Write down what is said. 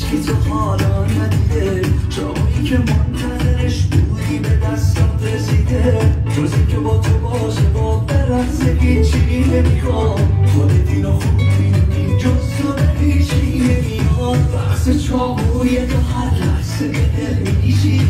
هیچکی تو حالا ندیده جایی که منتظرش بودی به دستم رسیده روزی که با تو باشه با برسه هیچی نمیخوام خودت اینو خوب میدونی جز تو به هیچی نمیاد بحث چاقوی تو هر لحظه که دل میشی